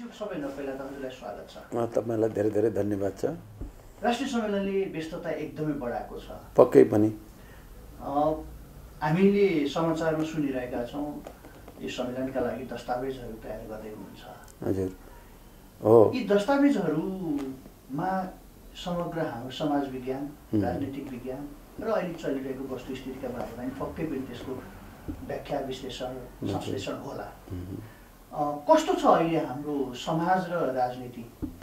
सबैभन्दा पहिला त हजुरलाई स्वागत छ। तपाईलाई धेरै धेरै धन्यवाद छ। राष्ट्रिय सम्मेलनले व्यस्तता एकदमै बढाएको छ। पक्कै पनि हामीले समाचारमा सुनिरहेका छौँ यो सम्मेलनका लागि दस्तावेजहरू तयार गर्दै हुनुहुन्छ। हजुर हो। यी दस्तावेजहरूमा समग्र हाम्रो समाज विज्ञान, राजनीतिक विज्ञान र अहिले चलिरहेको वस्तुस्थितिका बारेमा पक्कै पनि त्यसको व्याख्या विश्लेषण संश्लेषण होला। कस्तो छ अहिले हाम्रो समाज र राजनीति?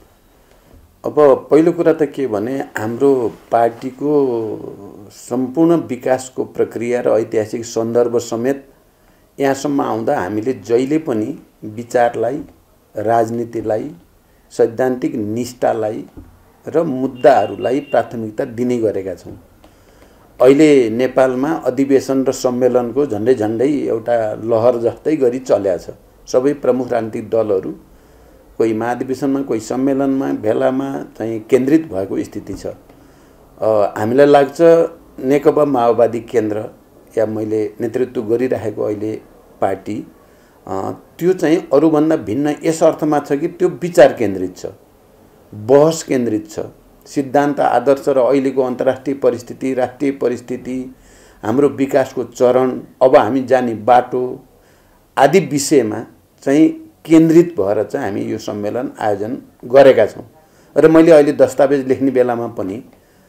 अब पहिलो कुरा त के भने हाम्रो पार्टीको सम्पूर्ण विकासको प्रक्रिया र ऐतिहासिक सन्दर्भ समेत यहाँसम्म आउँदा हामीले जहिले पनि विचारलाई, राजनीतिलाई, सैद्धान्तिक निष्ठालाई र मुद्दाहरूलाई प्राथमिकता दिने गरेका छौँ। अहिले नेपालमा अधिवेशन र सम्मेलनको झन्डै झन्डै एउटा लहर जस्तै गरी चल्या छ। सबै प्रमुख राजनीतिक दलहरू कोही महाधिवेशनमा, कोही सम्मेलनमा, भेलामा चाहिँ केन्द्रित भएको स्थिति छ। हामीलाई लाग्छ नेकपा माओवादी केन्द्र या मैले नेतृत्व गरिरहेको अहिले पार्टी त्यो चाहिँ अरूभन्दा भिन्न यस अर्थमा छ कि त्यो विचार केन्द्रित छ, बहस केन्द्रित छ। सिद्धान्त, आदर्श र अहिलेको अन्तर्राष्ट्रिय परिस्थिति, राष्ट्रिय परिस्थिति, हाम्रो विकासको चरण, अब हामी जाने बाटो आदि विषयमा चाहिँ केन्द्रित भएर चाहिँ हामी यो सम्मेलन आयोजन गरेका छौँ। र मैले अहिले दस्तावेज लेख्ने बेलामा पनि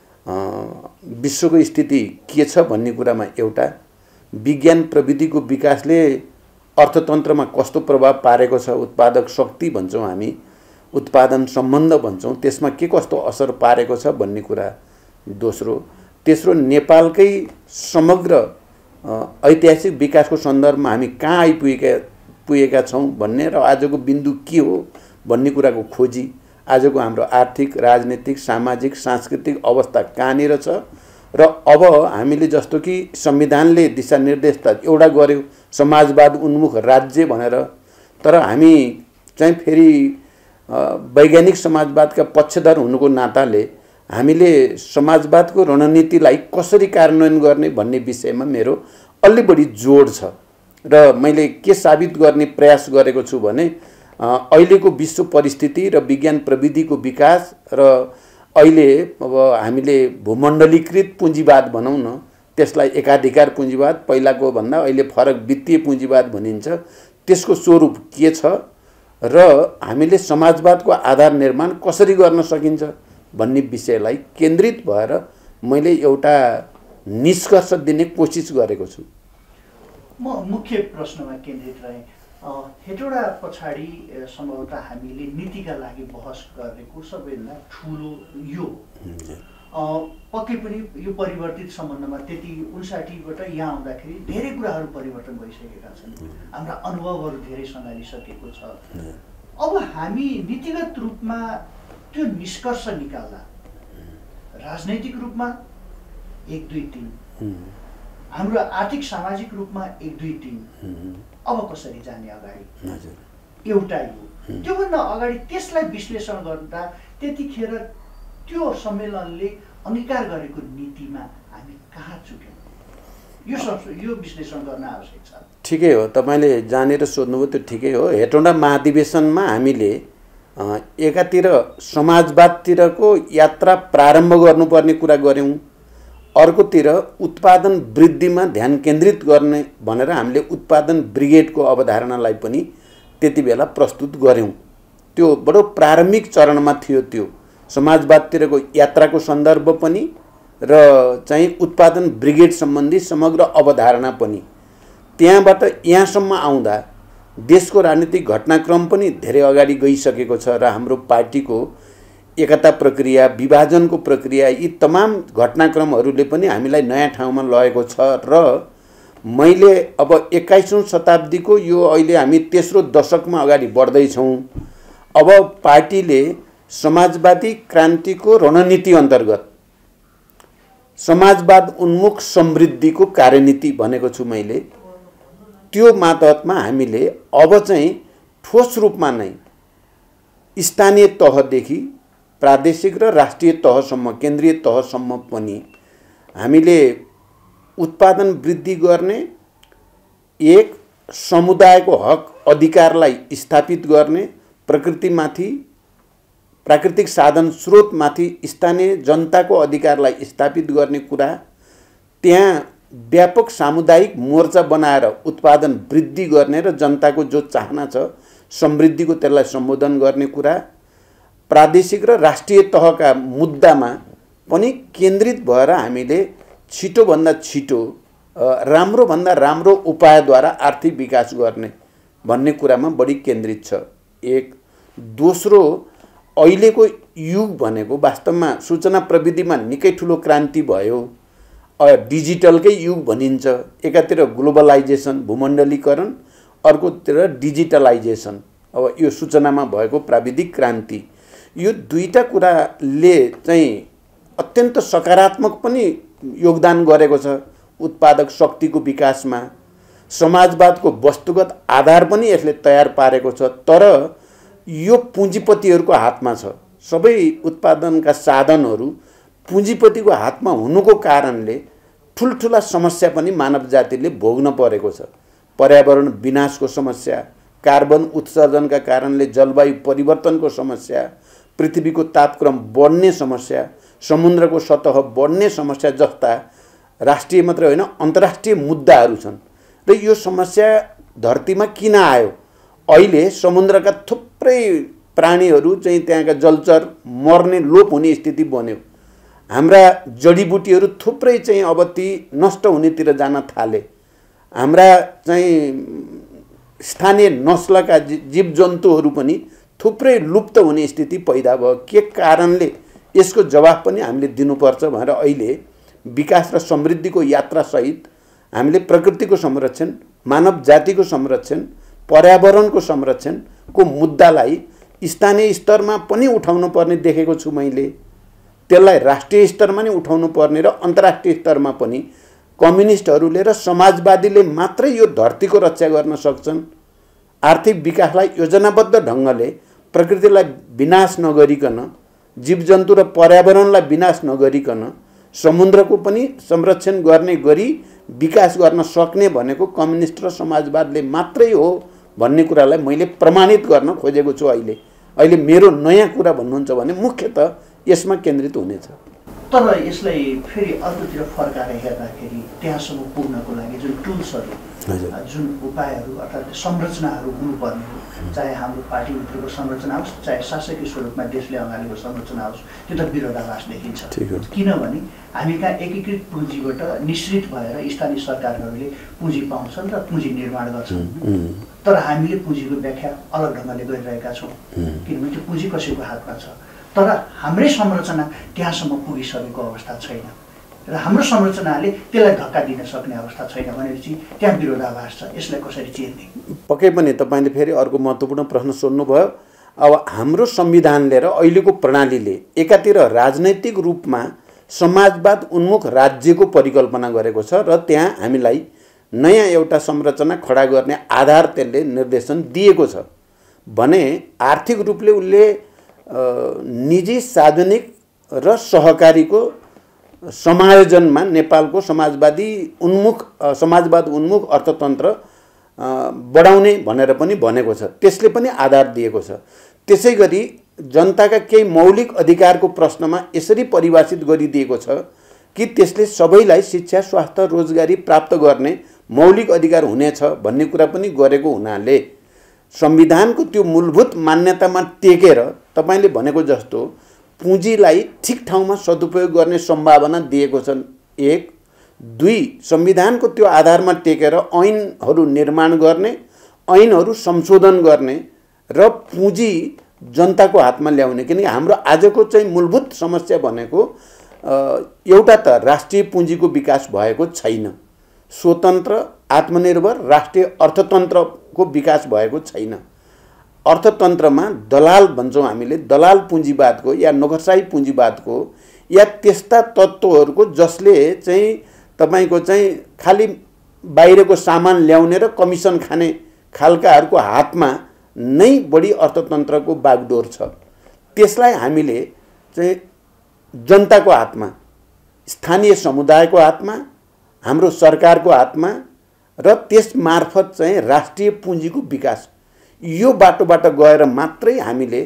विश्वको स्थिति के छ भन्ने कुरामा एउटा विज्ञान प्रविधिको विकासले अर्थतन्त्रमा कस्तो प्रभाव पारेको छ, उत्पादक शक्ति भन्छौँ हामी, उत्पादन सम्बन्ध भन्छौँ, त्यसमा के कस्तो असर पारेको छ भन्ने कुरा दोस्रो। तेस्रो, नेपालकै समग्र ऐतिहासिक विकासको सन्दर्भमा हामी कहाँ आइपुगेका छौँ भन्ने र आजको बिन्दु के हो भन्ने कुराको खोजी, आजको हाम्रो आर्थिक, राजनीतिक, सामाजिक, सांस्कृतिक अवस्था कहाँनिर छ र अब हामीले जस्तो कि संविधानले दिशानिर्देश त एउटा गर्यो समाजवाद उन्मुख राज्य भनेर, तर हामी चाहिँ फेरि वैज्ञानिक समाजवादका पक्षधर हुनुको नाताले हामीले समाजवादको रणनीतिलाई कसरी कार्यान्वयन गर्ने भन्ने विषयमा मेरो अलि बढी जोड छ। र मैले के साबित गर्ने प्रयास गरेको छु भने अहिलेको विश्व परिस्थिति र विज्ञान प्रविधिको विकास र अहिले अब हामीले भूमण्डलीकृत पुँजीवाद भनौँ न, त्यसलाई एकाधिकार पुँजीवाद, पहिलाको भन्दा अहिले फरक वित्तीय पुँजीवाद भनिन्छ, त्यसको स्वरूप के छ र हामीले समाजवादको आधार निर्माण कसरी गर्न सकिन्छ भन्ने विषयलाई केन्द्रित भएर मैले एउटा निष्कर्ष दिने कोसिस गरेको छु। म मुख्य प्रश्नमा केन्द्रित रहेँ। हेटौडा पछाडि सम्भवतः हामीले नीतिका लागि बहस गरेको सबैभन्दा ठुलो यो पक्कै पनि यो परिवर्तित सम्बन्धमा त्यति 59बाट यहाँ आउँदाखेरि धेरै कुराहरू परिवर्तन भइसकेका छन्। हाम्रा अनुभवहरू धेरै सँगालिसकेको छ। अब हामी नीतिगत रूपमा त्यो निष्कर्ष निकाल्दा राजनैतिक रूपमा 1, 2, 3, हाम्रो आर्थिक सामाजिक रूपमा 1, 2, 3 अब कसरी जाने अगाडि एउटा यो। त्योभन्दा अगाडि त्यसलाई विश्लेषण गर्दा त्यतिखेर त्यो सम्मेलनले अंगीकार गरेको नीतिमा हामी कहाँ चुक्यौँ यो विश्लेषण गर्न आवश्यक छ। ठिकै हो, तपाईँले जानेर सोध्नुभयो त्यो ठिकै हो। हेटौडा महाधिवेशनमा हामीले एकातिर समाजवादतिरको यात्रा प्रारम्भ गर्नुपर्ने कुरा गऱ्यौँ, अर्कोतिर उत्पादन वृद्धिमा ध्यान केन्द्रित गर्ने भनेर हामीले उत्पादन ब्रिगेडको अवधारणालाई पनि त्यति बेला प्रस्तुत गऱ्यौँ। त्यो बडो प्रारम्भिक चरणमा थियो। त्यो समाजवादतिरको यात्राको सन्दर्भ पनि र चाहिँ उत्पादन ब्रिगेड सम्बन्धी समग्र अवधारणा पनि। त्यहाँबाट यहाँसम्म आउँदा देशको राजनीतिक घटनाक्रम पनि धेरै अगाडि गइसकेको छ र हाम्रो पार्टीको एकता प्रक्रिया, विभाजनको प्रक्रिया, यी तमाम घटनाक्रमहरूले पनि हामीलाई नयाँ ठाउँमा लगेको छ। र मैले अब 21औं शताब्दीको यो अहिले हामी तेस्रो दशकमा अगाडि बढ्दैछौँ। अब पार्टीले समाजवादी क्रान्तिको रणनीति अन्तर्गत समाजवाद उन्मुख समृद्धिको कार्यनीति भनेको छु मैले। त्यो मातहतमा हामीले अब चाहिँ ठोस रूपमा नै स्थानीय तहदेखि प्रादेशिक र राष्ट्रिय तहसम्म, केन्द्रीय तहसम्म पनि हामीले उत्पादन वृद्धि गर्ने, एक समुदायको हक अधिकारलाई स्थापित गर्ने, प्रकृतिमाथि, प्राकृतिक साधन स्रोतमाथि स्थानीय जनताको अधिकारलाई स्थापित गर्ने कुरा, त्यहाँ व्यापक सामुदायिक मोर्चा बनाएर उत्पादन वृद्धि गर्ने र जनताको जो चाहना छ समृद्धिको त्यसलाई सम्बोधन गर्ने कुरा, प्रादेशिक र राष्ट्रिय तहका मुद्दामा पनि केन्द्रित भएर हामीले छिटोभन्दा छिटो राम्रोभन्दा राम्रो उपायद्वारा आर्थिक विकास गर्ने भन्ने कुरामा बढी केन्द्रित छ। एक। दोस्रो, अहिलेको युग भनेको वास्तवमा सूचना प्रविधिमा निकै ठुलो क्रान्ति भयो, डिजिटलकै युग भनिन्छ। एकातिर ग्लोबलाइजेसन भूमण्डलीकरण, अर्कोतिर डिजिटलाइजेसन, अब यो सूचनामा भएको प्राविधिक क्रान्ति, यो दुईटा कुराले चाहिँ अत्यन्त सकारात्मक पनि योगदान गरेको छ उत्पादक शक्तिको विकासमा। समाजवादको वस्तुगत आधार पनि यसले तयार पारेको छ, तर यो पुँजीपतिहरूको हातमा छ। सबै उत्पादनका साधनहरू पुँजीपतिको हातमा हुनुको कारणले ठुल्ठुला समस्या पनि मानव जातिले भोग्न परेको छ। पर्यावरण विनाशको समस्या, कार्बन उत्सर्जनका कारणले जलवायु परिवर्तनको समस्या, पृथ्वीको तापक्रम बढ्ने समस्या, समुद्रको सतह बढ्ने समस्या जस्ता राष्ट्रिय मात्र होइन अन्तर्राष्ट्रिय मुद्दाहरू छन्। र यो समस्या धरतीमा किन आयो? अहिले समुद्रका थुप्रै प्राणीहरू चाहिँ त्यहाँका जलचर मर्ने लोप हुने स्थिति बन्यो। हाम्रा जडीबुटीहरू थुप्रै चाहिँ अब ती नष्ट हुनेतिर जान थाले। हाम्रा चाहिँ स्थानीय नस्लका जीवजन्तुहरू पनि थुप्रै लुप्त हुने स्थिति पैदा भयो। के कारणले? यसको जवाफ पनि हामीले दिनुपर्छ भनेर अहिले विकास र समृद्धिको यात्रासहित हामीले प्रकृतिको संरक्षण, मानव जातिको संरक्षण, पर्यावरणको संरक्षणको मुद्दालाई स्थानीय स्तरमा पनि उठाउनु पर्ने देखेको छु मैले। त्यसलाई राष्ट्रिय स्तरमा नि उठाउनु पर्ने र अन्तर्राष्ट्रिय स्तरमा पनि कम्युनिस्टहरूले र समाजवादीले मात्रै यो धरतीको रक्षा गर्न सक्छन्। आर्थिक विकासलाई योजनाबद्ध ढङ्गले प्रकृतिलाई विनाश नगरिकन, जीवजन्तु र पर्यावरणलाई विनाश नगरिकन समुद्रको पनि संरक्षण गर्ने गरी विकास गर्न सक्ने भनेको कम्युनिस्ट र समाजवादले मात्रै हो भन्ने कुरालाई मैले प्रमाणित गर्न खोजेको छु। अहिले मेरो नयाँ कुरा भन्नुहुन्छ भने मुख्यतः यसमा केन्द्रित हुनेछ। तर यसलाई फेरि अर्कोतिर फर्काएर हेर्दाखेरि त्यहाँसम्म पुग्नको लागि जुन टुल्सहरू, जुन उपायहरू अर्थात् संरचनाहरू हुनुपर्ने हो, चाहे हाम्रो पार्टीभित्रको संरचना होस्, चाहे शासकीय स्वरूपमा देशले अगाडिको संरचना होस्, त्यो त विरोधाभास देखिन्छ। किनभने हामी कहाँ एकीकृत पुँजीबाट निश्चित भएर स्थानीय सरकारहरूले पुँजी पाउँछन् र पुँजी निर्माण गर्छन्, तर हामीले पुँजीको व्याख्या अलग ढङ्गले गरिरहेका छौँ। किनभने त्यो पुँजी कसैको हातमा छ, तर हाम्रै संरचना त्यहाँसम्म पुगिसकेको अवस्था छैन र हाम्रो संरचनाले त्यसलाई धक्का दिन सक्ने अवस्था छैन भनेपछि त्यहाँ विरोधाभास छ। यसलाई कसरी चिर्ने? पक्कै पनि तपाईँले फेरि अर्को महत्त्वपूर्ण प्रश्न सोध्नुभयो। अब हाम्रो संविधानले र अहिलेको प्रणालीले एकातिर राजनैतिक रूपमा समाजवाद उन्मुख राज्यको परिकल्पना गरेको छ र त्यहाँ हामीलाई नयाँ एउटा संरचना खडा गर्ने आधार त्यसले निर्देशन दिएको छ भने आर्थिक रूपले उसले निजी, सार्वजनिक र सहकारीको समायोजनमा नेपालको समाजवाद उन्मुख अर्थतन्त्र बढाउने भनेर पनि भनेको छ। त्यसले पनि आधार दिएको छ। त्यसै गरी जनताका केही मौलिक अधिकारको प्रश्नमा यसरी परिभाषित गरिदिएको छ कि त्यसले सबैलाई शिक्षा, स्वास्थ्य, रोजगारी प्राप्त गर्ने मौलिक अधिकार हुनेछ भन्ने कुरा पनि गरेको हुनाले संविधानको त्यो मूलभूत मान्यतामा टेकेर तपाईँले भनेको जस्तो पुँजीलाई ठिक ठाउँमा सदुपयोग गर्ने सम्भावना दिएको छन्। एक। दुई, संविधानको त्यो आधारमा टेकेर ऐनहरू निर्माण गर्ने, ऐनहरू संशोधन गर्ने र पुँजी जनताको हातमा ल्याउने। किनकि हाम्रो आजको चाहिँ मूलभूत समस्या भनेको एउटा त राष्ट्रिय पुँजीको विकास भएको छैन, स्वतन्त्र आत्मनिर्भर राष्ट्रिय अर्थतन्त्रको विकास भएको छैन। अर्थतन्त्रमा दलाल भन्छौँ हामीले, दलाल पुँजीवादको या नोकरशाही पुँजीवादको या त्यस्ता तत्त्वहरूको जसले चाहिँ तपाईँको चाहिँ खालि बाहिरको सामान ल्याउने र कमिसन खाने खालकाहरूको हातमा नै बढी अर्थतन्त्रको बागडोर छ। त्यसलाई हामीले चाहिँ जनताको हातमा, स्थानीय समुदायको हातमा, हाम्रो सरकारको हातमा र त्यस मार्फत चाहिँ राष्ट्रिय पुँजीको विकास, यो बाटोबाट गएर मात्रै हामीले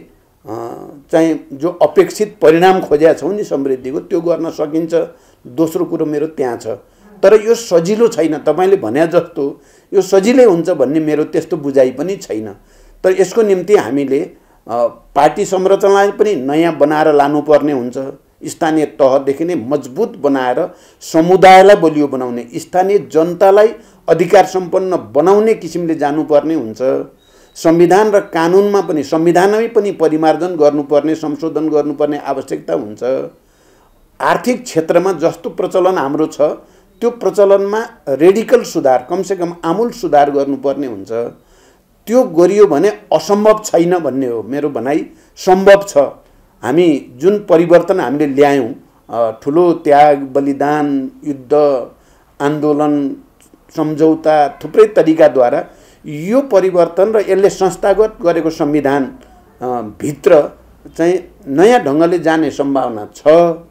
चाहिँ जो अपेक्षित परिणाम खोजेका छौँ नि समृद्धिको त्यो गर्न सकिन्छ। दोस्रो कुरो मेरो त्यहाँ छ। तर यो सजिलो छैन, तपाईँले भने जस्तो यो सजिलै हुन्छ भन्ने मेरो त्यस्तो बुझाइ पनि छैन। तर यसको निम्ति हामीले पार्टी संरचनालाई पनि नयाँ बनाएर लानुपर्ने हुन्छ। स्थानीय तहदेखि नै मजबुत बनाएर समुदायलाई बलियो बनाउने, स्थानीय जनतालाई अधिकार सम्पन्न बनाउने किसिमले जानुपर्ने हुन्छ। संविधान र कानुनमा पनि संविधानमै पनि परिमार्जन गर्नुपर्ने, संशोधन गर्नुपर्ने आवश्यकता हुन्छ। आर्थिक क्षेत्रमा जस्तो प्रचलन हाम्रो छ त्यो प्रचलनमा रेडिकल सुधार, कमसेकम आमूल सुधार गर्नुपर्ने हुन्छ। त्यो गरियो भने असम्भव छैन भन्ने हो मेरो भनाइ। सम्भव छ। हामी जुन परिवर्तन हामीले ल्यायौँ, ठुलो त्याग, बलिदान, युद्ध, आन्दोलन, सम्झौता, थुप्रै तरिकाद्वारा यो परिवर्तन र यसले संस्थागत गरेको संविधान भित्र चाहिँ नयाँ ढङ्गले जाने सम्भावना छ।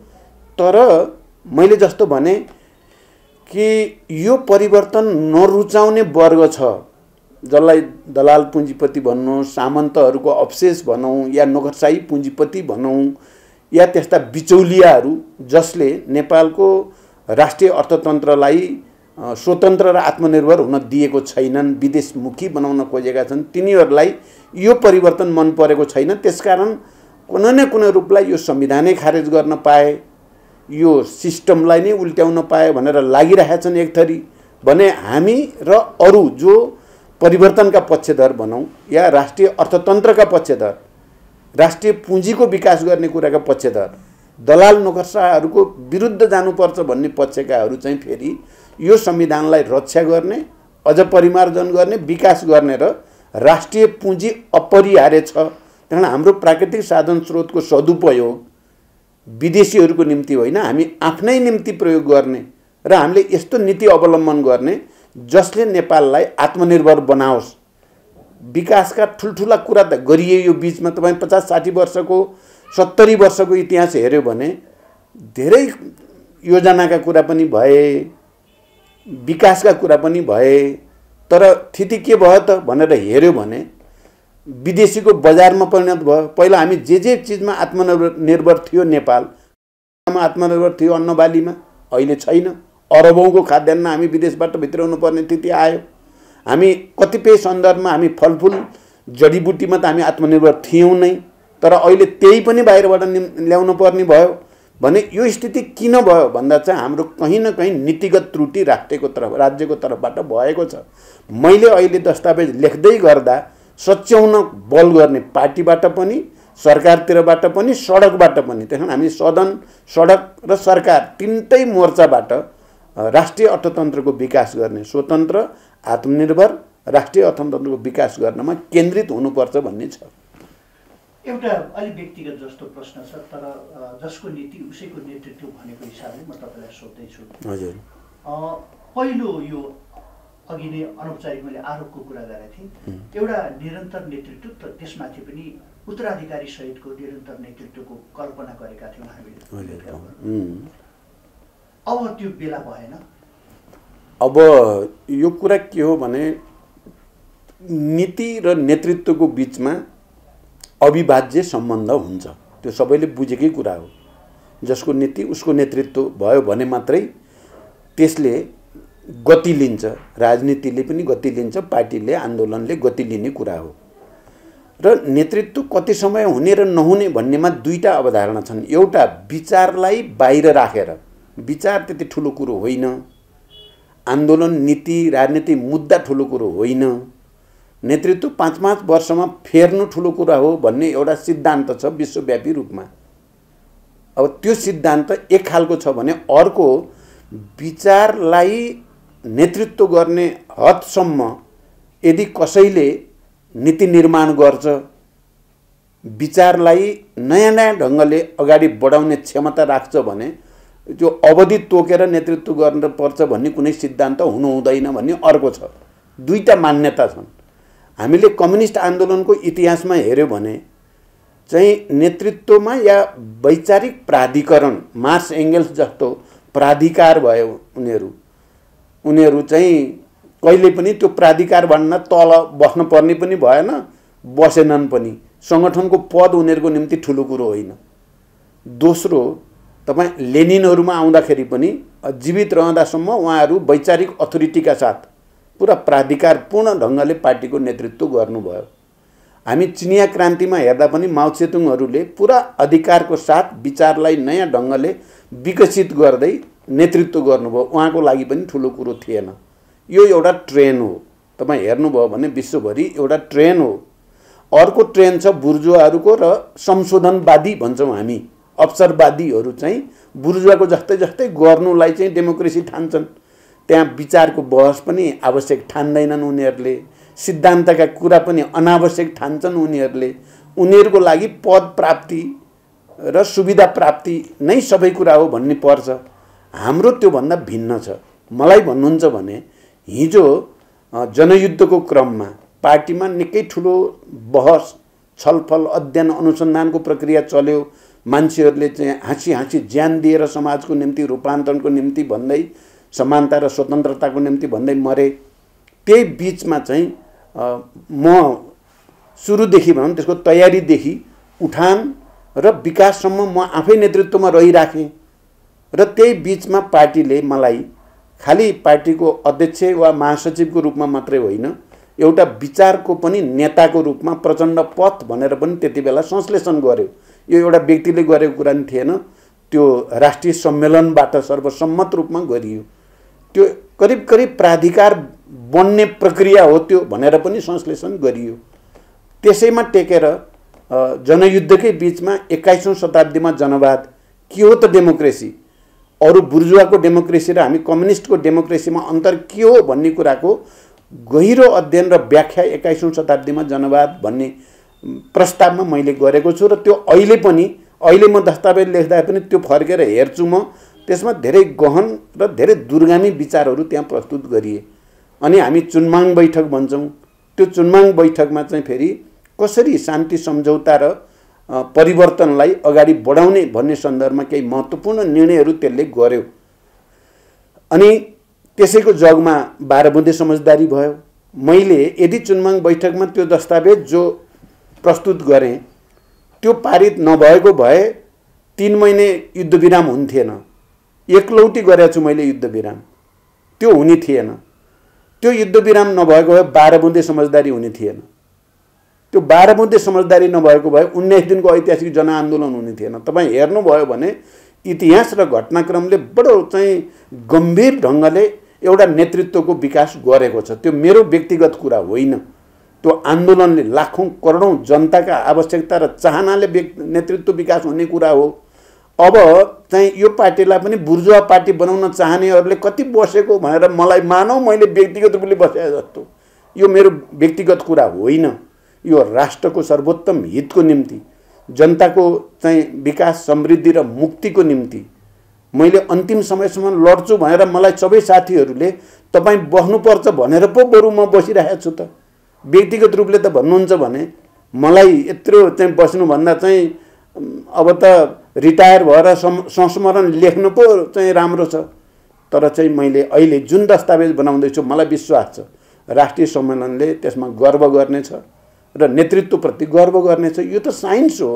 तर मैले जस्तो भने कि यो परिवर्तन नरुचाउने वर्ग छ, जसलाई दलाल पुँजीपति भनौँ, सामन्तहरूको अवशेष भनौँ, या नोकरशाही पुँजीपति भनौँ, या त्यस्ता बिचौलियाहरू जसले नेपालको राष्ट्रिय अर्थतन्त्रलाई स्वतन्त्र र आत्मनिर्भर हुन दिएको छैनन्, विदेशमुखी बनाउन खोजेका छन्, तिनीहरूलाई यो परिवर्तन मन परेको छैन। त्यसकारण कुनै न कुनै रूपलाई यो संविधानै खारेज गर्न पाए, यो सिस्टमलाई नै उल्ट्याउन पाए भनेर लागिरहेका छन् एक थरी भने हामी र अरू जो परिवर्तनका पक्षधर भनौँ या राष्ट्रिय अर्थतन्त्रका पक्षधर, राष्ट्रिय पुँजीको विकास गर्ने कुराका पक्षधर, दलाल नोकरशाहहरूको विरुद्ध जानुपर्छ भन्ने पक्षकाहरू चाहिँ फेरि यो संविधानलाई रक्षा गर्ने, अझ परिमार्जन गर्ने, विकास गर्ने र राष्ट्रिय पुँजी अपरिहार्य छ। त्यहाँ हाम्रो प्राकृतिक साधन स्रोतको सदुपयोग विदेशीहरूको निम्ति होइन, हामी आफ्नै निम्ति प्रयोग गर्ने र हामीले यस्तो नीति अवलम्बन गर्ने जसले नेपाललाई आत्मनिर्भर बनाओस्। विकासका ठुल्ठुला कुरा त गरिए यो बीचमा। तपाईँ 50-60 वर्षको 70 वर्षको इतिहास हेऱ्यो भने धेरै योजनाका कुरा पनि भए, विकासका कुरा पनि भए, तर स्थिति के भयो त भनेर हेऱ्यो भने विदेशीको बजारमा परिणत भयो। पहिला हामी जे चिजमा आत्मनिर्भर थियो, नेपालमा आत्मनिर्भर थियो अन्न बालीमा, अहिले छैन। अरबौँको खाद्यान्न हामी विदेशबाट भित्राउनु पर्ने स्थिति आयो। हामी कतिपय सन्दर्भमा हामी फलफुल जडीबुटीमा त हामी आत्मनिर्भर थियौँ नै, तर अहिले त्यही पनि बाहिरबाट ल्याउनु पर्ने भयो भने यो स्थिति किन भयो भन्दा चाहिँ हाम्रो कहीँ न कहीँ नीतिगत त्रुटि राज्यको तर्फबाट भएको छ। मैले अहिले दस्तावेज लेख्दै गर्दा सच्याउन बल गर्ने पार्टीबाट पनि, सरकारतिरबाट पनि, सडकबाट पनि, त्यसमा हामी सदन, सडक र सरकार तिनटै मोर्चाबाट राष्ट्रिय अर्थतन्त्रको विकास गर्ने, स्वतन्त्र, आत्मनिर्भर राष्ट्रिय अर्थतन्त्रको विकास गर्नमा केन्द्रित हुनुपर्छ भन्ने छ। एउटा अलि व्यक्तिगत जस्तो प्रश्न छ, तर जसको नीति उसैको नेतृत्व भनेको हिसाबले म तपाईँलाई सोध्दैछु। हजुर, पहिलो यो अघि नै अनौपचारिक मैले आरोपको कुरा गरेको थिएँ, एउटा निरन्तर नेतृत्व त त्यसमाथि पनि उत्तराधिकारी सहितको निरन्तर नेतृत्वको कल्पना गरेका थियौँ हामीले। अब त्यो बेला भएन। अब यो कुरा के हो भने नीति र नेतृत्वको बिचमा अविभाज्य सम्बन्ध हुन्छ, त्यो सबैले बुझेकै कुरा हो। जसको नीति उसको नेतृत्व भयो भने मात्रै त्यसले गति लिन्छ, राजनीतिले पनि गति लिन्छ, पार्टीले, आन्दोलनले गति लिने कुरा हो। र नेतृत्व कति समय हुने र नहुने भन्नेमा दुईटा अवधारणा छन्। एउटा विचारलाई बाहिर राखेर, विचार त्यति ठुलो कुरो होइन, आन्दोलन, नीति, राजनीति मुद्दा ठुलो कुरो होइन, नेतृत्व 5-5 वर्षमा फेर्नु ठुलो कुरा हो भन्ने एउटा सिद्धान्त छ विश्वव्यापी रूपमा। अब त्यो सिद्धान्त एक खालको छ भने अर्को विचारलाई नेतृत्व गर्ने हदसम्म यदि कसैले नीति निर्माण गर्छ, विचारलाई नयाँ नयाँ ढङ्गले अगाडि बढाउने क्षमता राख्छ भने त्यो अवधि तोकेर नेतृत्व गर्नुपर्छ भन्ने कुनै सिद्धान्त हुनु हुँदैन भन्ने अर्को छ। दुईटा मान्यता छन्। हामीले कम्युनिस्ट आन्दोलनको इतिहासमा हेर्यो भने चाहिँ नेतृत्वमा या वैचारिक प्राधिकरण, मार्क्स एङ्गल्स जस्तो प्राधिकार भयो, उनीहरू चाहिँ कहिले पनि त्यो प्राधिकारभन्दा तल बस्न पर्ने पनि भएन, बसेनन् पनि। सङ्गठनको पद उनीहरूको निम्ति ठुलो कुरो होइन। दोस्रो, तपाईँ लेनिनहरूमा आउँदाखेरि पनि जीवित रहँदासम्म उहाँहरू वैचारिक अथोरिटीका साथ पुरा प्राधिकारपूर्ण ढङ्गले पार्टीको नेतृत्व गर्नुभयो। हामी चिनिया क्रान्तिमा हेर्दा पनि माओ त्से-तुङहरूले पुरा अधिकारको साथ विचारलाई नयाँ ढङ्गले विकसित गर्दै नेतृत्व गर्नुभयो। उहाँको लागि पनि ठुलो कुरो थिएन। यो एउटा ट्रेन हो, तपाईँ हेर्नुभयो भने विश्वभरि एउटा ट्रेन हो। अर्को ट्रेन छ बुर्जुवाहरूको र संशोधनवादी भन्छौँ हामी, अवसरवादीहरू चाहिँ बुर्जुवाको जस्तै जस्तै गर्नुलाई चाहिँ डेमोक्रेसी ठान्छन्। त्यहाँ विचारको बहस पनि आवश्यक ठान्दैनन् उनीहरूले, सिद्धान्तका कुरा पनि अनावश्यक ठान्छन् उनीहरूले। उनीहरूको लागि पद प्राप्ति र सुविधा प्राप्ति नै सबै कुरा हो भन्ने पर्छ। हाम्रो त्योभन्दा भिन्न छ। मलाई भन्नुहुन्छ भने हिजो जनयुद्धको क्रममा पार्टीमा निकै ठुलो बहस, छलफल, अध्ययन, अनुसन्धानको प्रक्रिया चल्यो। मान्छेहरूले चाहिँ हाँसी हाँसी ज्यान दिएर समाजको निम्ति, रूपान्तरणको निम्ति भन्दै, समानता र स्वतन्त्रताको निम्ति भन्दै मरे। त्यही बिचमा चाहिँ म सुरुदेखि भनौँ त्यसको तयारीदेखि उठान र विकाससम्म म आफै नेतृत्वमा रहिराखेँ। र त्यही बिचमा पार्टीले मलाई खालि पार्टीको अध्यक्ष वा महासचिवको रूपमा मात्रै होइन, एउटा विचारको पनि नेताको रूपमा प्रचण्ड पथ भनेर पनि त्यति बेला संश्लेषण गर्यो। यो एउटा व्यक्तिले गरेको कुरा नि थिएन, त्यो राष्ट्रिय सम्मेलनबाट सर्वसम्मत रूपमा गरियो। त्यो करिब करिब प्राधिकार बन्ने प्रक्रिया हो त्यो भनेर पनि संश्लेषण गरियो। त्यसैमा टेकेर जनयुद्धकै बिचमा 21औं शताब्दीमा जनवाद के हो त डेमोक्रेसी, अरू बुर्जुवाको डेमोक्रेसी र हामी कम्युनिस्टको डेमोक्रेसीमा अन्तर के हो भन्ने कुराको गहिरो अध्ययन र व्याख्या 21औं शताब्दीमा जनवाद भन्ने प्रस्तावमा मैले गरेको छु। र त्यो अहिले म दस्तावेज लेख्दा पनि त्यो फर्केर हेर्छु म, त्यसमा धेरै गहन र धेरै दूरगामी विचारहरू त्यहाँ प्रस्तुत गरिए। अनि हामी चुनमाङ बैठक भन्छौँ। त्यो चुनमाङ बैठकमा चाहिँ फेरि कसरी शान्ति सम्झौता र परिवर्तनलाई अगाडि बढाउने भन्ने सन्दर्भमा केही महत्त्वपूर्ण निर्णयहरू त्यसले गर्यो। अनि त्यसैको जगमा 12 बुँदे समझदारी भयो। मैले यदि चुनमाङ बैठकमा त्यो दस्तावेज जो प्रस्तुत गरेँ त्यो पारित नभएको भए 3 महिने युद्धविराम हुन्थेन। एकलौटी गरेको छु मैले युद्धविराम, त्यो हुने थिएन। त्यो युद्धविराम नभएको भए 12 बुँदे समझदारी हुने थिएन। त्यो 12 बुँदे समझदारी नभएको भए 19 दिनको ऐतिहासिक जनआन्दोलन हुने थिएन। तपाईँ हेर्नुभयो भने इतिहास र घटनाक्रमले बडो चाहिँ गम्भीर ढङ्गले एउटा नेतृत्वको विकास गरेको छ। त्यो मेरो व्यक्तिगत कुरा होइन, त्यो आन्दोलनले लाखौं करोडौं जनताका आवश्यकता र चाहनाले नेतृत्व विकास हुने कुरा हो। अब चाहिँ यो पार्टीलाई पनि बुर्जुवा पार्टी बनाउन चाहनेहरूले कति बसेको भनेर मलाई मानौ मैले व्यक्तिगत रूपले बसे जस्तो, यो मेरो व्यक्तिगत कुरा होइन। यो राष्ट्रको सर्वोत्तम हितको निम्ति, जनताको चाहिँ विकास, समृद्धि र मुक्तिको निम्ति मैले अन्तिम समयसम्म लड्छु भनेर मलाई सबै साथीहरूले तपाईँ बस्नुपर्छ भनेर पो बरु म बसिरहेको छु त। व्यक्तिगत रूपले त भन्नुहुन्छ भने मलाई यत्रो चाहिँ बस्नुभन्दा चाहिँ अब त रिटायर भएर संस्मरण लेख्नु पो चाहिँ राम्रो छ। तर चाहिँ मैले अहिले जुन दस्तावेज बनाउँदैछु मलाई विश्वास छ राष्ट्रिय सम्मेलनले त्यसमा गर्व गर्नेछ र नेतृत्वप्रति गर्व गर्नेछ। यो त साइन्स हो,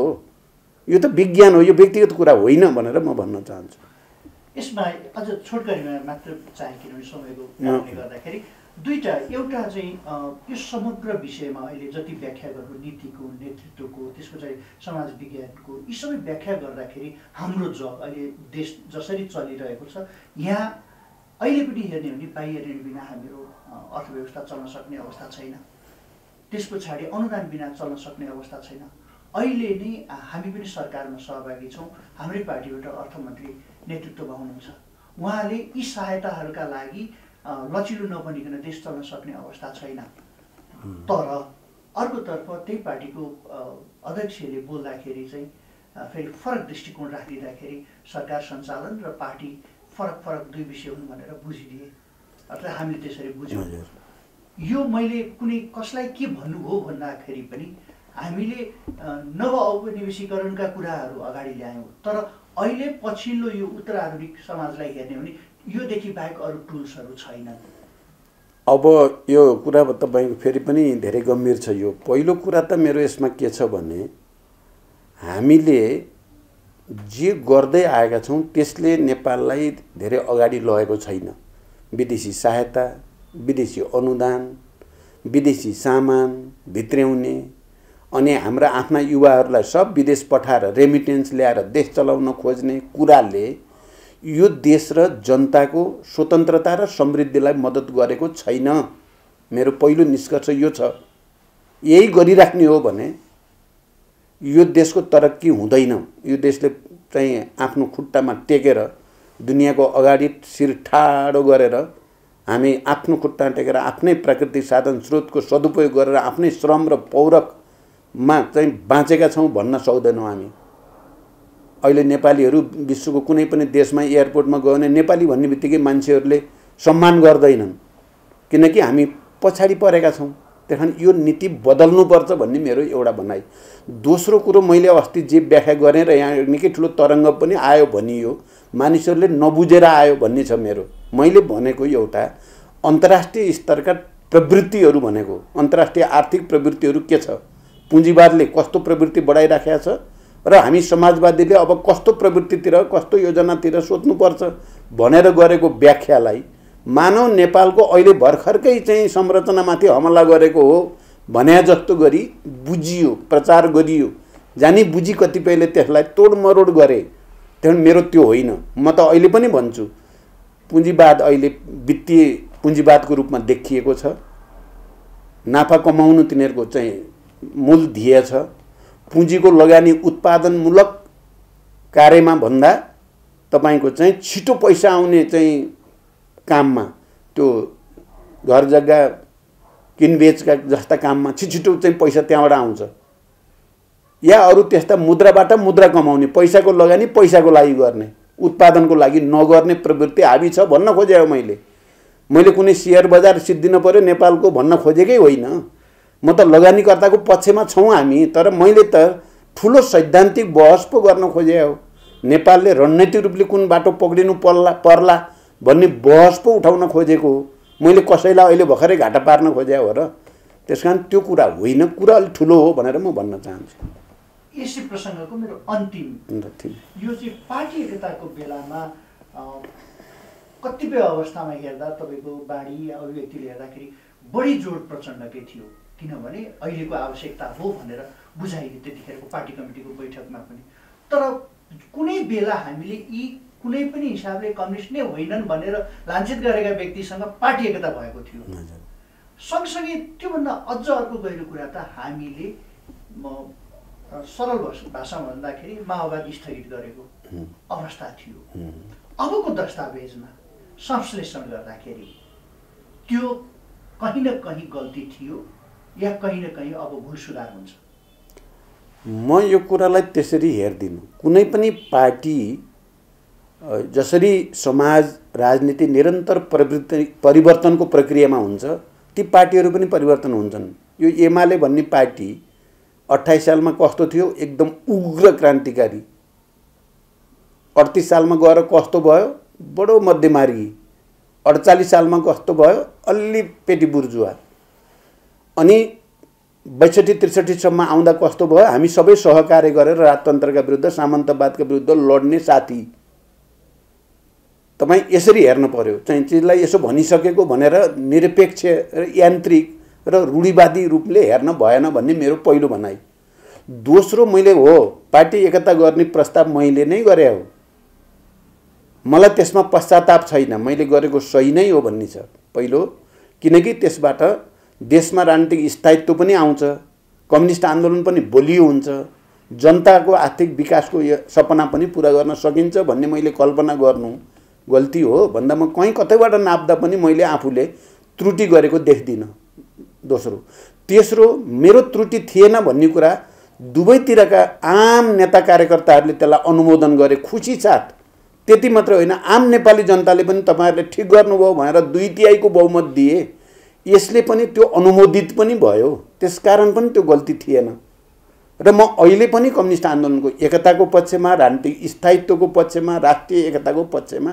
यो त विज्ञान हो, यो व्यक्तिगत कुरा होइन भनेर म भन्न चाहन्छु। यसमा अझ छोटकरीमा मात्र चाहे किनभने समयको कारणले गर्दाखेरि दुईटा, एउटा चाहिँ यो समग्र विषयमा अहिले जति व्याख्या गर्नु, नीतिको, नेतृत्वको, त्यसको चाहिँ समाज विज्ञानको, यी सबै व्याख्या गर्दाखेरि हाम्रो जग अहिले देश जसरी चलिरहेको छ, यहाँ अहिले पनि हेर्ने हो भने बाह्य ऋण बिना हाम्रो अर्थव्यवस्था चल्न सक्ने अवस्था छैन। त्यस पछाडि अनुदान बिना चल्न सक्ने अवस्था छैन। अहिले नै हामी पनि सरकारमा सहभागी छौँ। हाम्रै पार्टीबाट अर्थमन्त्री नेतृत्वमा हुनुहुन्छ। उहाँले यी सहायताहरूका लागि लचिलो नबनिकन देश चल्न सक्ने अवस्था छैन। तर अर्कोतर्फ त्यही पार्टीको अध्यक्षले बोल्दाखेरि चाहिँ फेरि फरक दृष्टिकोण राखिदिँदाखेरि सरकार सञ्चालन र पार्टी फरक दुई विषय हुन् भनेर बुझिदिए, अर्थात् हामीले त्यसरी बुझ्यौँ। यो मैले कुनै कसलाई के भन्नु हो भन्दाखेरि पनि हामीले नवऔपनिवेशीकरणका कुराहरू अगाडि ल्यायौँ। तर अहिले पछिल्लो यो उत्तराधुनिक समाजलाई हेर्ने हो भने योदेखि बाहेक अरू टुल्सहरू छैनन्। अब यो कुरा तपाईँको फेरि पनि धेरै गम्भीर छ। यो पहिलो कुरा त मेरो यसमा के छ भने हामीले जे गर्दै आएका छौँ त्यसले नेपाललाई धेरै अगाडि लगेको छैन। विदेशी सहायता, विदेशी अनुदान, विदेशी सामान भित्र्याउने अनि हाम्रा आफ्ना युवाहरूलाई सब विदेश पठाएर रेमिटेन्स ल्याएर देश चलाउन खोज्ने कुराले यो देश र जनताको स्वतन्त्रता र समृद्धिलाई मद्दत गरेको छैन। मेरो पहिलो निष्कर्ष यो छ। यही गरिराख्ने हो भने यो देशको तरक्की हुँदैन। यो देशले चाहिँ आफ्नो खुट्टामा टेकेर दुनियाँको अगाडि शिर ठाडो गरेर हामी आफ्नो खुट्टामा टेकेर आफ्नै प्राकृतिक साधन स्रोतको सदुपयोग गरेर आफ्नै श्रम र पौरखमा चाहिँ बाँचेका छौँ भन्न सक्दैनौँ हामी। अहिले नेपालीहरू विश्वको कुनै पनि देशमा एयरपोर्टमा गयो भने नेपाली भन्ने बित्तिकै मान्छेहरूले सम्मान गर्दैनन्, किनकि हामी पछाडि परेका छौँ। त्यही यो नीति बदल्नुपर्छ भन्ने मेरो एउटा भनाइ। दोस्रो कुरो, मैले अस्ति जे व्याख्या गरेँ र यहाँ निकै ठुलो तरङ्ग पनि आयो भनियो, मानिसहरूले नबुझेर आयो भन्ने छ मेरो। मैले भनेको एउटा अन्तर्राष्ट्रिय स्तरका प्रवृत्तिहरू भनेको अन्तर्राष्ट्रिय आर्थिक प्रवृत्तिहरू के छ, पुँजीवादले कस्तो प्रवृत्ति बढाइराखेको छ र हामी समाजवादीले अब कस्तो प्रवृत्तितिर कस्तो योजनातिर सोच्नुपर्छ भनेर गरेको व्याख्यालाई मानव नेपालको अहिले भर्खरकै चाहिँ संरचनामाथि हमला गरेको हो भने जस्तो गरी बुझियो, प्रचार गरियो। जानी बुझी कतिपयले त्यसलाई तोडमरोड गरे। त्यही मेरो त्यो होइन। म त अहिले पनि भन्छु पुँजीवाद अहिले वित्तीय पुँजीवादको रूपमा देखिएको छ। नाफा कमाउनु तिनीहरूको चाहिँ मूल ध्येय छ। पुँजीको लगानी उत्पादनमूलक कार्यमा भन्दा तपाईको चाहिँ छिटो पैसा आउने चाहिँ काममा, त्यो घर जग्गा किनबेचका जस्ता काममा छिटो चाहिँ पैसा त्यहाँबाट आउँछ, या अरू त्यस्ता मुद्राबाट मुद्रा कमाउने, पैसाको लगानी पैसाको लागि गर्ने, उत्पादनको लागि नगर्ने प्रवृत्ति हाबी छ भन्न खोजे हो। मैले कुनै सेयर बजार सिद्धिन पर्यो नेपालको भन्न खोजेकै होइन। म त लगानीकर्ताको पक्षमा छौँ हामी। तर मैले त ठुलो सैद्धान्तिक बहस पो गर्न खोजे हो। नेपालले रणनीतिक रूपले कुन बाटो पक्रिनु पर्ला भन्ने बहस पो उठाउन खोजेको हो। मैले कसैलाई अहिले भर्खरै घाटा पार्न खोजे हो र। त्यसकारण त्यो कुरा होइन, कुरा अलि ठुलो हो भनेर म भन्न चाहन्छु। यसै प्रसङ्गको मेरो अन्तिम यो चाहिँ पार्टी एकताको बेलामा कतिपय अवस्थामा हेर्दा तपाईँको बाणी अभिव्यक्तिले हेर्दाखेरि बढी जोड प्रचण्डकै थियो, किनभने अहिलेको आवश्यकता हो भनेर बुझाइयो त्यतिखेरको पार्टी कमिटीको बैठकमा पनि। तर कुनै बेला हामीले यी कुनै पनि हिसाबले कम्युनिस्ट नै होइनन् भनेर लान्छित गरेका व्यक्तिसँग पार्टी एकता भएको थियो। सँगसँगै त्योभन्दा अझ अर्को गहिरो कुरा त हामीले सरल भाषामा भन्दाखेरि माओवाद स्थगित गरेको अवस्था थियो। अबको दस्तावेजमा संश्लेषण गर्दाखेरि त्यो कहीँ न कहीँ गल्ती थियो या कहीँ न कहीँ अब भुल सुधार हुन्छ? म यो कुरालाई त्यसरी हेर्दिनँ। कुनै पनि पार्टी जसरी समाज राजनीति निरन्तर परिवर्तनको प्रक्रियामा हुन्छ, ती पार्टीहरू पनि परिवर्तन हुन्छन्। यो एमाले भन्ने पार्टी 28 सालमा कस्तो थियो, एकदम उग्र क्रान्तिकारी। 38 सालमा गएर कस्तो भयो, बडो मध्यमार्गी। 48 सालमा कस्तो भयो, अलि पेटी बुर्जुवा। अनि 62-63 सम्म आउँदा कस्तो भयो, हामी सबै सहकार्य गरेर राजतन्त्रका विरुद्ध सामन्तवादका विरुद्ध लड्ने साथी। तपाईँ यसरी हेर्नु पर्यो। चाहिँ चिजलाई यसो भनिसकेको भनेर निरपेक्ष र यान्त्रिक र रूढिवादी रूपले हेर्न भएन भन्ने मेरो पहिलो भनाइ। दोस्रो, मैले हो पार्टी एकता गर्ने प्रस्ताव मैले नै गरे हो। मलाई त्यसमा पश्चाताप छैन। मैले गरेको सही नै हो भन्ने छ पहिलो, किनकि त्यसबाट देशमा राजनीतिक स्थायित्व पनि आउँछ, कम्युनिस्ट आन्दोलन पनि बलियो हुन्छ, जनताको आर्थिक विकासको सपना पनि पुरा गर्न सकिन्छ भन्ने मैले कल्पना गर्नु गल्ती हो भन्दा म कहीँ कतैबाट नाप्दा पनि मैले आफूले त्रुटि गरेको देख्दिनँ। दोस्रो, तेस्रो, मेरो त्रुटि थिएन भन्ने कुरा दुवैतिरका आम नेता कार्यकर्ताहरूले त्यसलाई अनुमोदन गरे, खुसी साथ। त्यति मात्र होइन, आम नेपाली जनताले पनि तपाईँहरूले ठिक गर्नुभयो भनेर 2/3 बहुमत दिए। यसले पनि त्यो अनुमोदित पनि भयो। त्यसकारण पनि त्यो गल्ती थिएन। र म अहिले पनि कम्युनिस्ट आन्दोलनको एकताको पक्षमा, राजनीतिक स्थायित्वको पक्षमा, राष्ट्रिय एकताको पक्षमा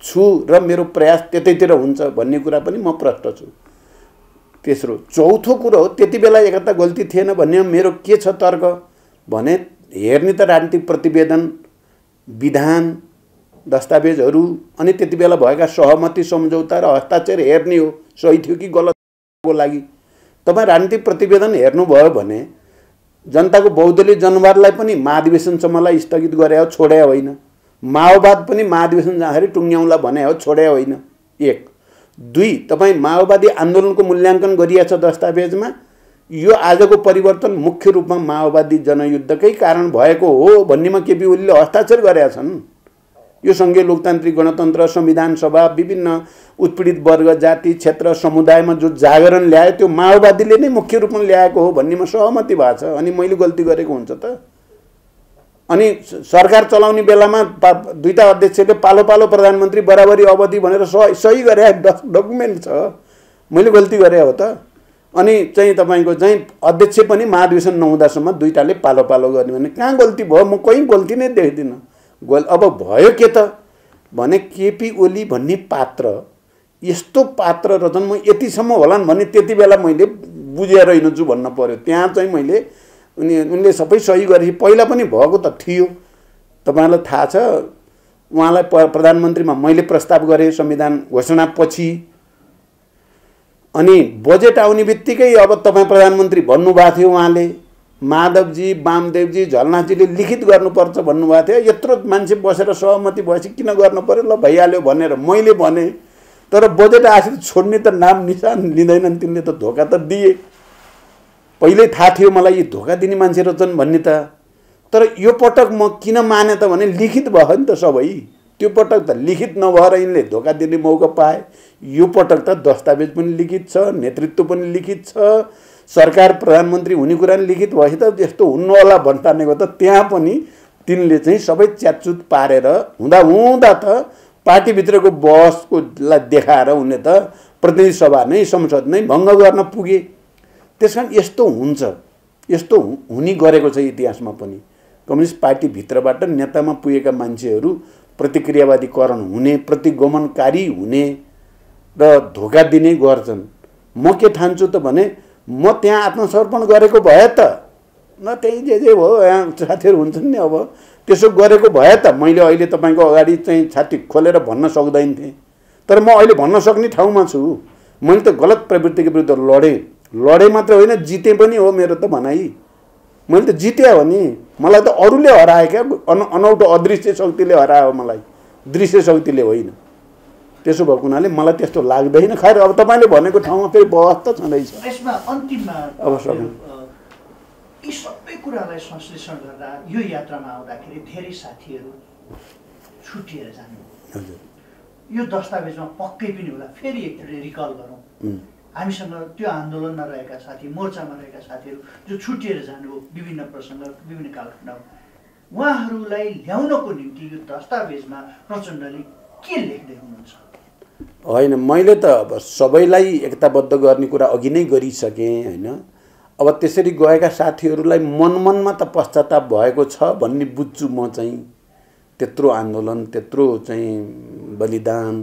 छु र मेरो प्रयास त्यतैतिर हुन्छ भन्ने कुरा पनि म प्रष्ट छु। तेस्रो चौथो कुरो हो त्यति बेला एकता गल्ती थिएन भन्ने मेरो के छ तर्क भने हेर्ने त राजनीतिक प्रतिवेदन विधान दस्तावेजहरू अनि त्यति बेला भएका सहमति सम्झौता र हस्ताक्षर हेर्ने हो सही थियो कि गलतको लागि। तपाईँ राजनीतिक प्रतिवेदन हेर्नुभयो भने जनताको बहुदलीय जनवादलाई पनि महाधिवेशनसम्मलाई स्थगित गरे हो, छोडे होइन। माओवाद पनि महाधिवेशन जाँदाखेरि टुङ्ग्याउँला भने हो, छोडे होइन। एक। दुई, तपाईँ माओवादी आन्दोलनको मूल्याङ्कन गरिएछ दस्तावेजमा। यो आजको परिवर्तन मुख्य रूपमा माओवादी जनयुद्धकै कारण भएको हो भन्नेमा केपी ओलीले हस्ताक्षर गरेका छन्। यो सङ्घीय लोकतान्त्रिक गणतन्त्र, संविधान सभा, विभिन्न उत्पीडित वर्ग, जाति, क्षेत्र, समुदायमा जो जागरण ल्यायो त्यो माओवादीले नै मुख्य रूपमा ल्याएको हो भन्नेमा सहमति भएको छ। अनि मैले गल्ती गरेको हुन्छ त? अनि सरकार चलाउने बेलामा दुईटा अध्यक्षले पालो पालो प्रधानमन्त्री बराबरी अवधि भनेर सही गरे डकुमेन्ट छ। मैले गल्ती गरे हो त? अनि चाहिँ तपाईँको चाहिँ अध्यक्ष पनि महाधिवेशन नहुँदासम्म दुईटाले पालो पालो गर्ने भने कहाँ गल्ती भयो? म कहीँ गल्ती नै देख्दिनँ। अब भयो के त भने केपी ओली भन्ने पात्र यस्तो पात्र रहेछन्, म यतिसम्म होलान् भन्ने त्यति बेला मैले बुझेर हिँड्छु भन्न पर्यो। त्यहाँ चाहिँ मैले उनले सबै सही गरेपछि पहिला पनि भएको त थियो। तपाईँलाई थाहा छ उहाँलाई प्रधानमन्त्रीमा मैले प्रस्ताव गरेँ संविधान घोषणापछि। अनि बजेट आउने बित्तिकै अब तपाईँ प्रधानमन्त्री भन्नुभएको थियो, उहाँले माधवजी, वामदेवजी, झलनाथजीले लिखित गर्नुपर्छ भन्नुभएको थियो। यत्रो मान्छे बसेर सहमति भएपछि किन गर्नु पर्यो, ल भइहाल्यो भनेर मैले भने। तर बजेट आएपछि छोड्ने त नाम निशान लिँदैनन्, तिनले त धोका त दिए। पहिल्यै थाहा थियो मलाई यी धोका दिने मान्छे रहेछन् भन्ने त। तर यो पटक म किन माने त भने लिखित भयो नि त सबै। त्यो पटक त लिखित नभएर यिनले धोका दिने मौका पाए। यो पटक त दस्तावेज पनि लिखित छ, नेतृत्व पनि लिखित छ, सरकार प्रधानमन्त्री हुने कुरा पनि लिखित भएपछि त यस्तो हुन्न होला भन्टानेको त त्यहाँ पनि तिनले चाहिँ सबै च्यातचुत पारेर हुँदा त पार्टीभित्रको बहसको देखाएर उनले त प्रतिनिधि सभा नै संसद नै भङ्ग गर्न पुगे। त्यसकारण यस्तो हुन्छ, यस्तो हुने गरेको छ इतिहासमा पनि। कम्युनिस्ट पार्टीभित्रबाट नेतामा पुगेका मान्छेहरू प्रतिक्रियावादीकरण हुने, प्रतिगमनकारी हुने र धोका दिने गर्छन्। म के ठान्छु त भने म त्यहाँ आत्मसमर्पण गरेको भए त न त्यही जे हो यहाँ साथीहरू हुन्छन् नि, अब त्यसो गरेको भए त मैले अहिले तपाईँको अगाडि चाहिँ छाती खोलेर भन्न सक्दैन थिएँ। तर म अहिले भन्न सक्ने ठाउँमा छु। मैले त गलत प्रवृत्तिको विरुद्ध लडेँ मात्र होइन, जितेँ पनि हो। मेरो त भनाइ मैले त जिते हो नि। मलाई त अरूले हराए क्या, अनौठो अदृश्य शक्तिले हरायो मलाई, दृश्य शक्तिले होइन। त्यसो भएको हुनाले मलाई त्यस्तो लाग्दैन। खैर अब तपाईँले भनेको ठाउँमा फेरि बहस त छँदैछ। यसमा अन्तिममा अब यी सबै कुरालाई संश्लेषण गर्दा यो यात्रामा आउँदाखेरि धेरै साथीहरू छुटिएर जानु। हजुर, यो दस्तावेजमा पक्कै पनि होला। फेरि एकचोटि रिकल गरौँ, हामीसँग त्यो आन्दोलनमा रहेका साथी, मोर्चामा रहेका साथीहरू जो छुटिएर जानुभयो विभिन्न प्रसङ्ग, विभिन्न कालखण्डमा, उहाँहरूलाई ल्याउनको निम्ति यो दस्तावेजमा प्रचण्डले के लेख्दै हुनुहुन्छ? होइन, मैले त अब सबैलाई एकताबद्ध गर्ने कुरा अघि नै गरिसकेँ होइन। अब त्यसरी गएका साथीहरूलाई मनमा त पश्चाताप भएको छ भन्ने बुझ्छु म चाहिँ। त्यत्रो आन्दोलन, त्यत्रो चाहिँ बलिदान,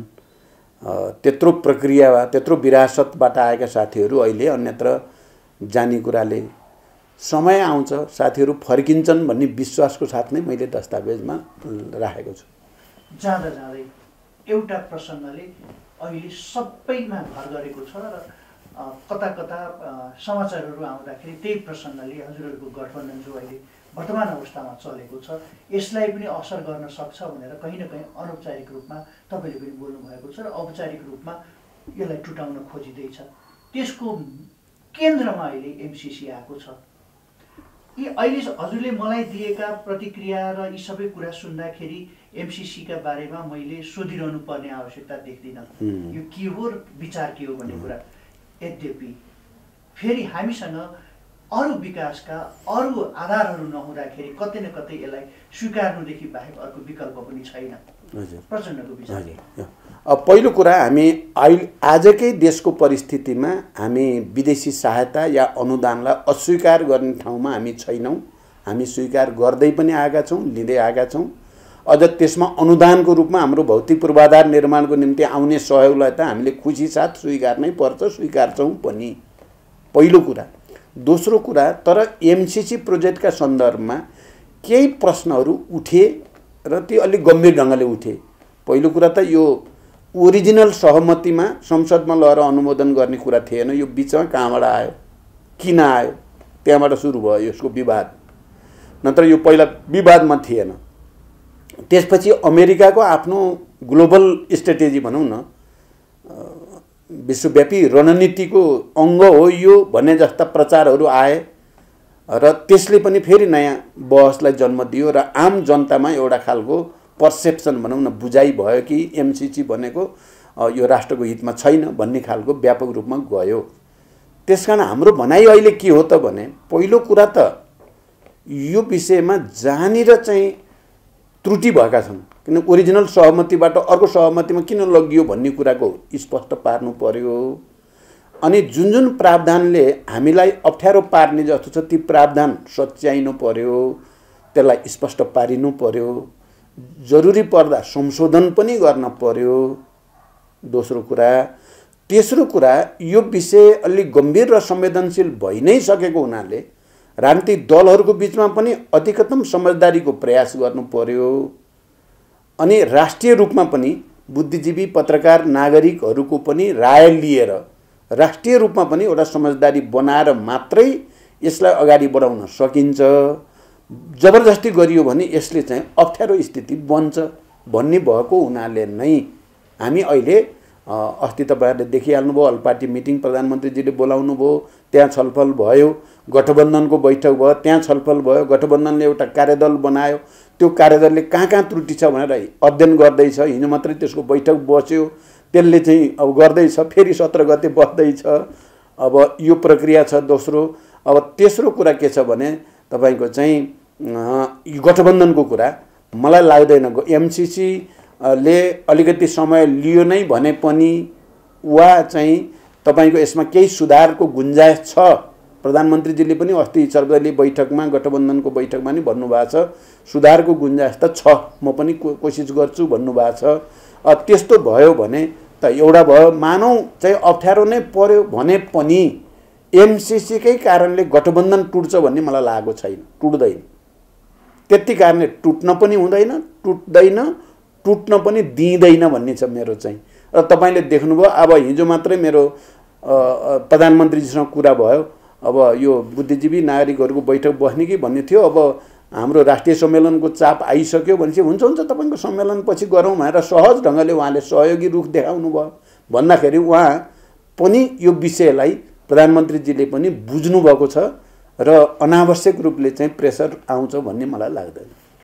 त्यत्रो प्रक्रिया, त्यत्रो विरासतबाट आएका साथीहरू अहिले अन्यत्र जाने कुराले समय आउँछ, साथीहरू फर्किन्छन् भन्ने विश्वासको साथ नै मैले दस्तावेजमा राखेको छु। जाँदा जाँदै एउटा प्रसङ्गले अहिले सबैमा भर गरेको छ र कता कता समाचारहरू आउँदाखेरि त्यही प्रसङ्गले हजुरहरूको गठबन्धन जो अहिले वर्तमान अवस्थामा चलेको छ यसलाई पनि असर गर्न सक्छ भनेर कहीँ न कहीँ अनौपचारिक रूपमा तपाईँले पनि बोल्नुभएको छ र औपचारिक रूपमा यसलाई टुटाउन खोजिँदैछ। त्यसको केन्द्रमा अहिले एमसिसी आएको छ। यी अहिले हजुरले मलाई दिएका प्रतिक्रिया र यी सबै कुरा सुन्दाखेरि एमसिसीका बारेमा मैले सोधिरहनु पर्ने आवश्यकता देख्दिनँ यो के हो र विचार के हो भन्ने कुरा। यद्यपि फेरि हामीसँग अरू विकासका अरू आधारहरू नहुँदाखेरि कतै न कतै यसलाई स्वीकार्नुदेखि बाहेक अर्को विकल्प पनि छैन। प्रचण्डको विचार। अब पहिलो कुरा, हामी आजकै देशको परिस्थितिमा हामी विदेशी सहायता या अनुदानलाई अस्वीकार गर्ने ठाउँमा हामी छैनौँ। हामी स्वीकार गर्दै पनि आएका छौँ, लिँदै आएका छौँ। अझ त्यसमा अनुदानको रूपमा हाम्रो भौतिक पूर्वाधार निर्माणको निम्ति आउने सहयोगलाई त हामीले खुसी साथ स्वीकार्नै पर्छ, स्वीकार्छौँ पनि, पहिलो कुरा। दोस्रो कुरा, तर एमसिसी प्रोजेक्टका सन्दर्भमा केही प्रश्नहरू उठे र ती अलिक गम्भीर ढङ्गले उठे। पहिलो कुरा त यो ओरिजिनल सहमतिमा संसदमा लगेर अनुमोदन गर्ने कुरा थिएन। यो बिचमा कहाँबाट आयो, किन आयो, त्यहाँबाट सुरु भयो यसको विवाद। नत्र यो पहिला विवादमा थिएन। त्यसपछि अमेरिकाको आफ्नो ग्लोबल स्ट्रेटेजी भनौँ न, विश्वव्यापी रणनीतिको अङ्ग हो यो भन्ने जस्ता प्रचारहरू आए र त्यसले पनि फेरि नयाँ बहसलाई जन्म दियो र आम जनतामा एउटा खालको पर्सेप्सन भनौँ न, बुझाइ भयो कि एमसिसी भनेको यो राष्ट्रको हितमा छैन भन्ने खालको व्यापक रूपमा गयो। त्यसकारण हाम्रो भनाइ अहिले के हो त भने, पहिलो कुरा त यो विषयमा जहाँनिर चाहिँ त्रुटि भएका छन्, किन ओरिजिनल सहमतिबाट अर्को सहमतिमा किन लगियो भन्ने कुराको स्पष्ट पार्नु पर्यो। अनि जुन जुन प्रावधानले हामीलाई अप्ठ्यारो पार्ने जस्तो छ ती प्रावधान सच्याइनु पर्यो, त्यसलाई स्पष्ट पारिनु पर्यो, जरुरी पर्दा संशोधन पनि गर्न पर्यो। दोस्रो कुरा। तेस्रो कुरा, यो विषय अलि गम्भीर र संवेदनशील भइ नै सकेको हुनाले राजनीतिक दलहरूको बिचमा पनि अधिकतम समझदारीको प्रयास गर्नु पर्यो। अनि राष्ट्रिय रूपमा पनि बुद्धिजीवी, पत्रकार, नागरिकहरूको पनि राय लिएर राष्ट्रिय रूपमा पनि एउटा समझदारी बनाएर मात्रै यसलाई अगाडि बढाउन सकिन्छ। जबरजस्ती गरियो भने यसले चाहिँ अप्ठ्यारो स्थिति बन्छ भन्ने भएको हुनाले नै हामी अहिले अस्ति तपाईँहरूले देखिहाल्नुभयो, अल पार्टी मिटिङ प्रधानमन्त्रीजीले बोलाउनु भयो, त्यहाँ छलफल भयो, गठबन्धनको बैठक भयो, त्यहाँ छलफल भयो, गठबन्धनले एउटा कार्यदल बनायो, त्यो कार्यदलले कहाँ कहाँ त्रुटि छ भनेर अध्ययन गर्दैछ। हिजो मात्रै त्यसको बैठक बस्यो, त्यसले चाहिँ अब गर्दैछ, फेरि 17 गते बस्दैछ। अब यो प्रक्रिया छ। दोस्रो। अब तेस्रो कुरा के छ भने तपाईँको चाहिँ गठबन्धनको कुरा मलाई लाग्दैन एमसिसी ले अलिकति समय लियो नै भने पनि वा चाहिँ तपाईँको यसमा केही सुधारको गुन्जाइस छ। प्रधानमन्त्रीजीले पनि अस्ति सर्वदलीय बैठकमा, गठबन्धनको बैठकमा नि भन्नुभएको छ सुधारको गुन्जाइस त छ, म पनि कोसिस गर्छु भन्नुभएको छ। त्यस्तो भयो भने त एउटा भयो। मानौ चाहिँ अप्ठ्यारो नै पर्यो भने पनि एमसिसीकै कारणले गठबन्धन टुट्छ भन्ने मलाई लागेको छैन, टुट्दैन। त्यति कारणले टुट्न पनि हुँदैन, टुट्न पनि दिँदैन भन्ने छ मेरो चाहिँ। र तपाईँले देख्नुभयो, अब हिजो मात्रै मेरो प्रधानमन्त्रीजीसँग कुरा भयो, अब यो बुद्धिजीवी नागरिकहरूको बैठक बस्ने कि भन्ने थियो। अब हाम्रो राष्ट्रिय सम्मेलनको चाप आइसक्यो भनेपछि हुन्छ तपाईँको सम्मेलनपछि गरौँ भनेर सहज ढङ्गले उहाँले सहयोगी रुख देखाउनु भयो। भन्दाखेरि उहाँ पनि यो विषयलाई प्रधानमन्त्रीजीले पनि बुझ्नुभएको छ र अनावश्यक रूपले चाहिँ प्रेसर आउँछ भन्ने मलाई लाग्दैन।